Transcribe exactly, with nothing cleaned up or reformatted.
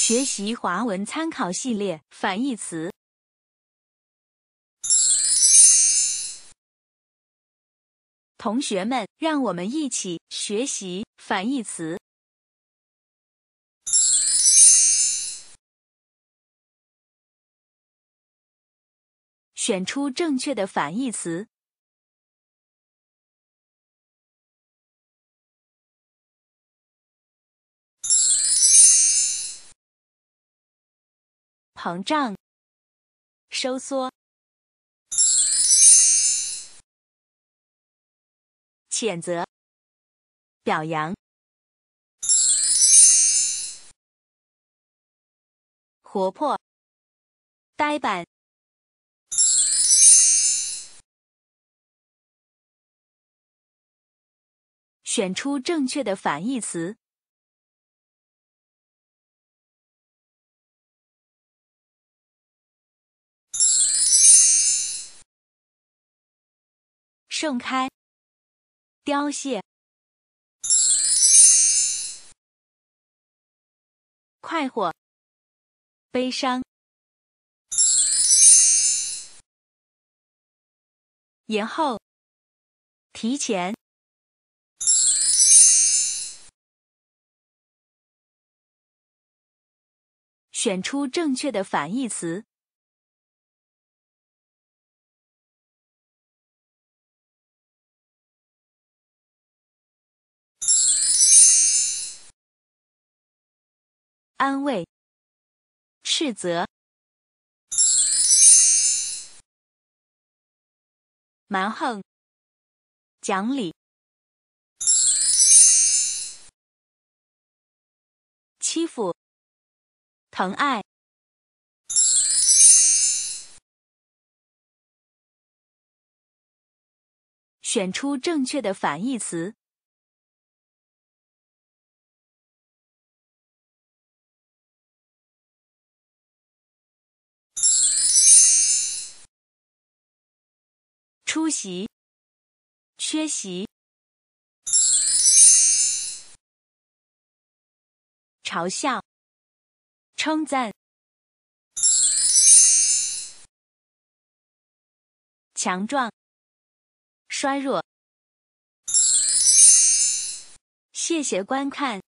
学习华文参考系列反义词。同学们，让我们一起学习反义词。选出正确的反义词。膨胀、收缩、谴责、表扬、活泼、呆板、选出正确的反义词。盛开、凋谢、快活、悲伤、延后、提前、选出正确的反义词。安慰、斥责、蛮横、讲理、欺负、疼爱、选出正确的反义词。出席、缺席、嘲笑、称赞、强壮、衰弱。谢谢观看。